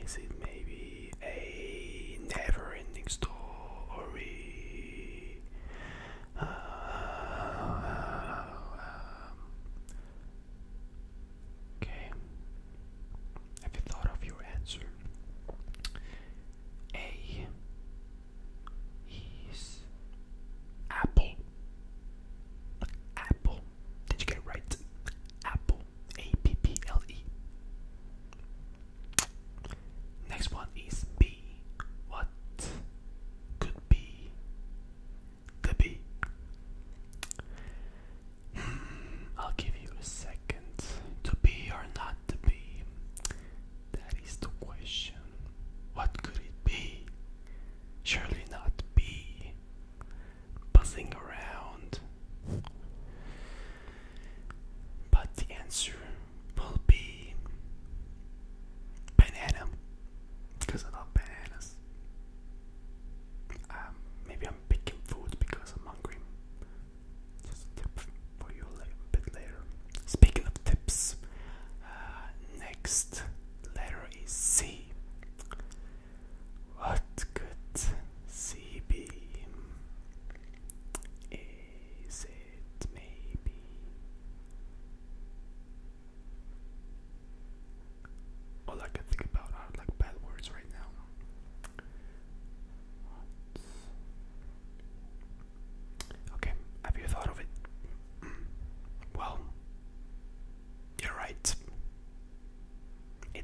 Is it maybe a never-ending story? Okay. Have you thought of your answer? A is apple. Apple. Did you get it right? Apple. Apple. Next one is B. What could be the B? I'll give you a second to be or not to be. That is the question. What could it be? Surely not be buzzing around. But the answer will be banana. Because I love bananas. Maybe I'm picking foods because I'm hungry. Just a tip for you a bit later. Speaking of tips, next letter is C. What could C be? Is it maybe all I can think about are like bad words right now? Okay, have you thought of it? Well, you're right.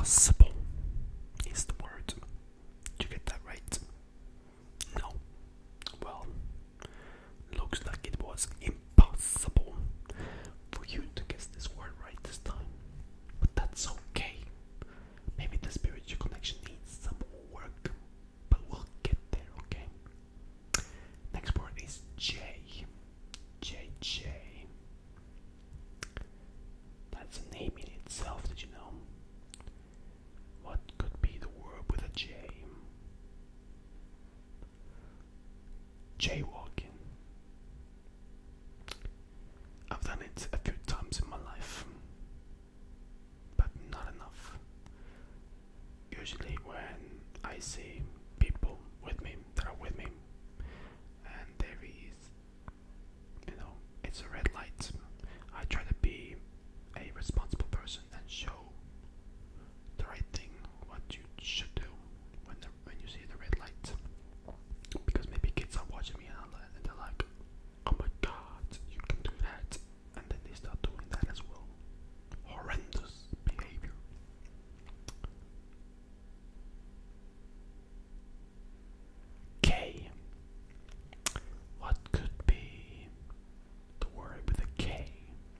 Impossible is the word. Did you get that right? No. Well, looks like it was impossible for you to guess this word right this time. But that's okay. Maybe the spiritual connection needs some work, but we'll get there, okay? Next word is J. J. That's a name in itself, did you know? What could be the word with a J? Jaywalking. I've done it a few times in my life, but not enough. Usually when I see people with me, that are with me, and there is, it's a red light, I try to be a responsible person and show the right thing, what you should do when you see the red light. Because maybe kids are watching me and they're like, oh my god, you can do that, and then they start doing that as well. Horrendous behavior. K. What could be the word with a K?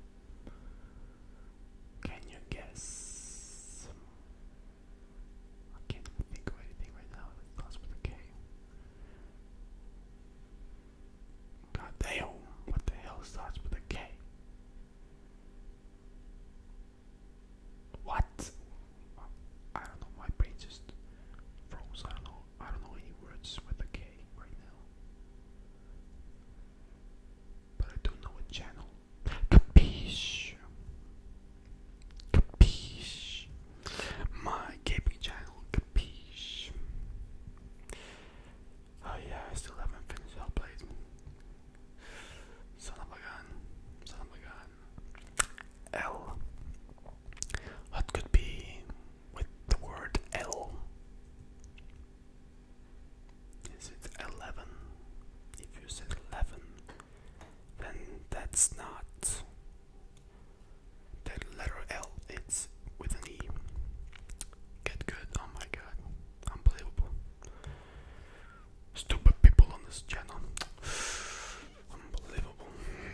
Can you guess? I can't even think of anything right now that starts with a K. God damn, what the hell starts with a K? What? I don't know, my brain just froze. I don't know any words with a K right now. But I do know a channel. Capiche. Capiche. My gaming channel, Capiche. Oh yeah, I still haven't finished Hellblade. Son of a gun. L. What could be with the word L? Is it 11? If you said 11, then that's not the letter L, it's with an E. Get good, oh my god, unbelievable. Stupid people on this channel. Unbelievable.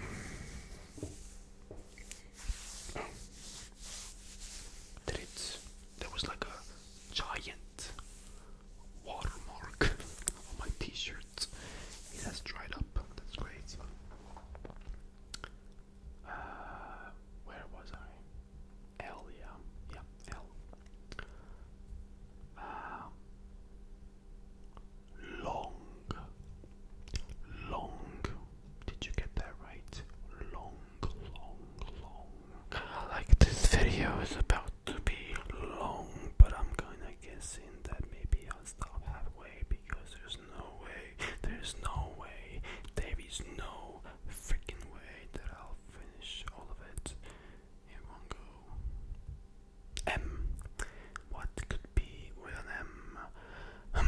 There was like a giant watermark on my t-shirt. It has dried up. That's great. Where was I? L, yeah, L. Long. Did you get that right? Long. Like this video is about to be long, but I'm gonna guess in that maybe I'll stop halfway because there's no way, there is no freaking way that I'll finish all of it in one go. M. What could be with an M?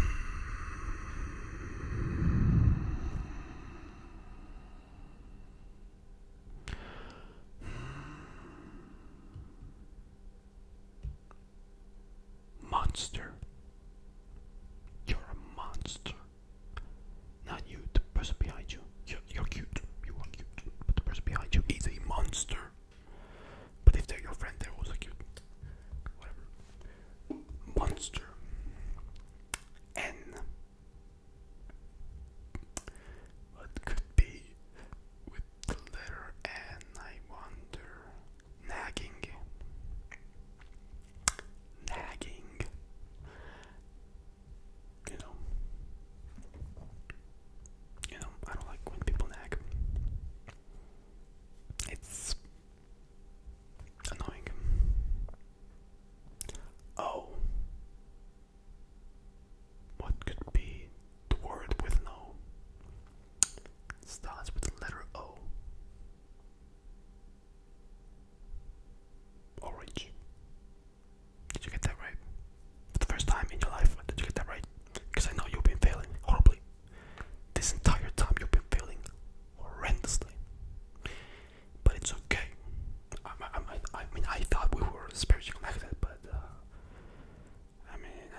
Monster. You're a monster. Not you, the person behind you. You're cute. You are cute. But the person behind you is a monster. But if they're your friend, they're also cute. Whatever. Monster. N. What could be with the letter N, I wonder? Nagging. I don't like when people nag. It's annoying. O. What could be the word with an O? It starts with the letter O. Orange. Did you get that right? For the first time in your life, did you get that right? Because I know you've been failing horribly. This entire time you've been failing horrendously. But it's okay. I mean, I thought we were spiritually connected, but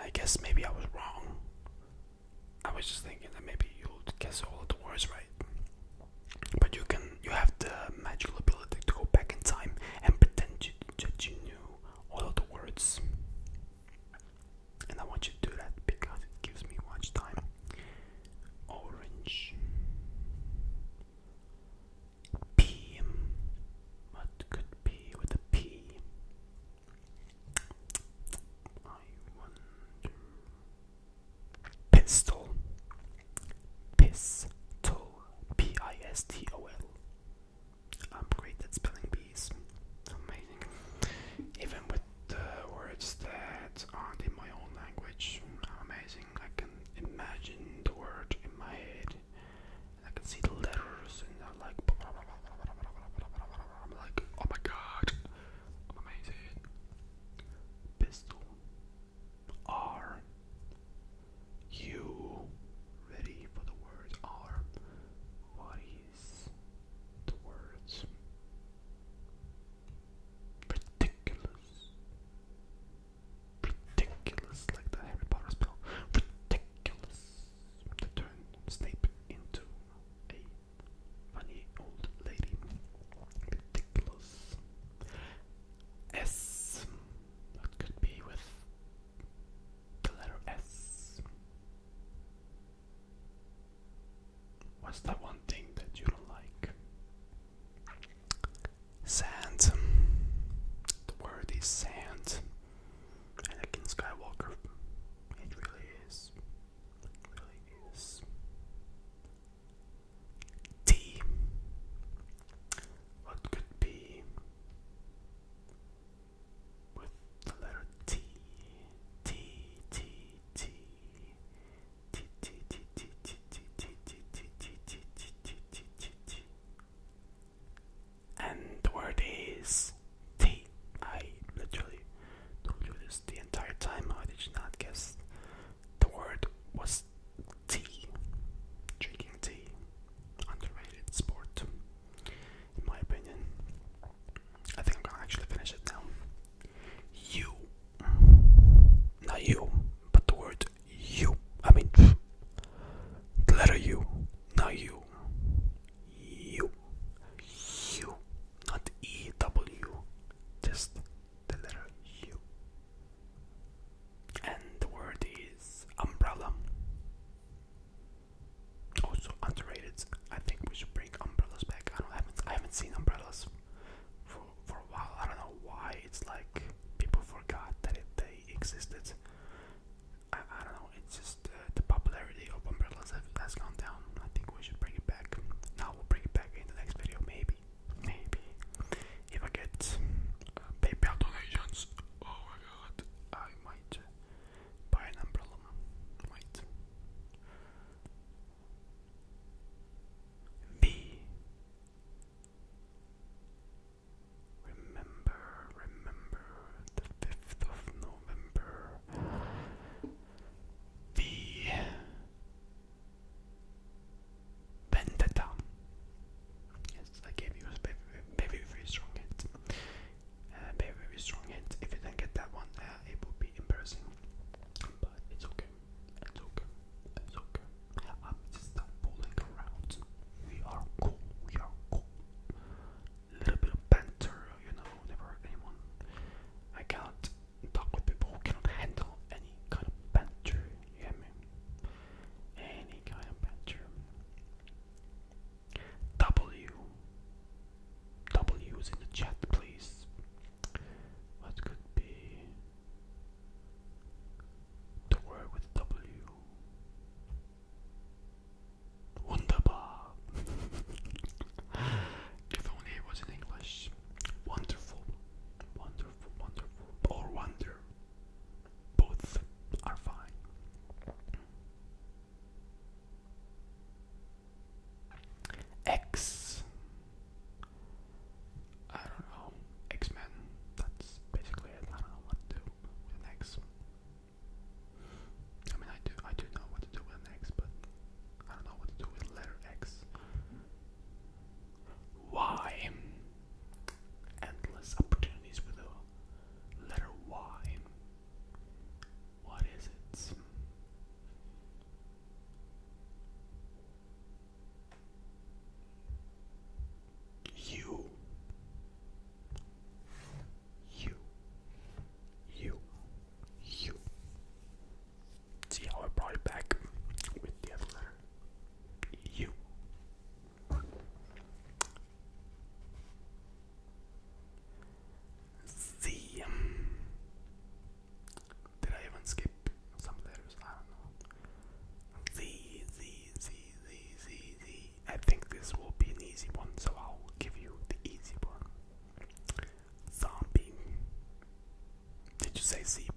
I guess maybe I was wrong. I was just thinking that maybe you'll guess all of the words right. But you have the magical ability to go back in time and pretend that you knew all of the words. And I want you to do that because it gives me watch time. Orange. P. What could be with a P? I wonder. Pistol. Pistol. Pistol. I'm great at spelling bees. Amazing. Even with the words that aren't in my own language, I'm amazing. I can imagine the word in my head. I can see the letters, and I'm like, oh my god, I'm amazing. Pistol. R. U. Ready for the word R. What is the words? Ridiculous. Ridiculous, like the Harry Potter spell. Ridiculous. To turn Snape into a funny old lady. Ridiculous. S. What could be with the letter S? What's that one thing that you don't like? Sand. The word is sand. Anakin Skywalker. It really is. It really is. T. What could be with the letter T? T. T. T. T. T. T. T. T. T. T. T. T. T. T. T. T. And the word is tea. I literally told you this the entire time. How did you not guess? The word was tea. Drinking tea. Underrated sport, in my opinion. I think I'm gonna actually finish it now. You. Not you, but the word you. I mean, the letter U. Not you. You. U, not E-W, just the letter U. And the word is umbrella. Also underrated. I think we should bring umbrellas back. I haven't seen umbrellas for a while. I don't know why. It's like people forgot that they existed. I don't know. It's just the popularity of umbrellas has gone down. I think we should bring it back. Now we'll bring it back in the next video, maybe if I get paper say zebra.